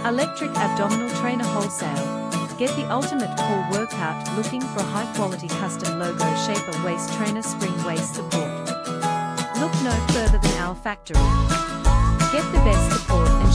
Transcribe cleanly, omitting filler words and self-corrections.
Electric Abdominal Trainer Wholesale. Get the ultimate core workout. Looking for a high-quality custom logo shaper waist trainer spring waist support? Look no further than our factory. Get the best support and